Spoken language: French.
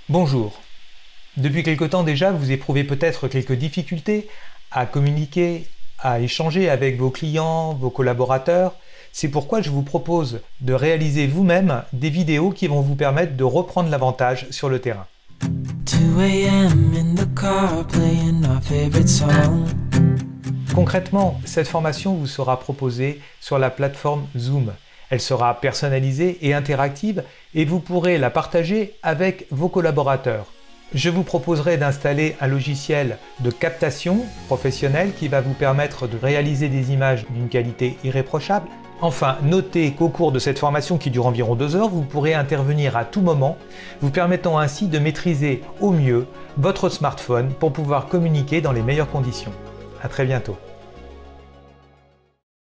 Bonjour. Depuis quelque temps déjà, vous éprouvez peut-être quelques difficultés à communiquer, à échanger avec vos clients, vos collaborateurs. C'est pourquoi je vous propose de réaliser vous-même des vidéos qui vont vous permettre de reprendre l'avantage sur le terrain. 2 a.m. in the car playing our favorite song. Concrètement, cette formation vous sera proposée sur la plateforme Zoom. Elle sera personnalisée et interactive et vous pourrez la partager avec vos collaborateurs. Je vous proposerai d'installer un logiciel de captation professionnel qui va vous permettre de réaliser des images d'une qualité irréprochable. Enfin, notez qu'au cours de cette formation qui dure environ 2 heures, vous pourrez intervenir à tout moment, vous permettant ainsi de maîtriser au mieux votre smartphone pour pouvoir communiquer dans les meilleures conditions. À très bientôt.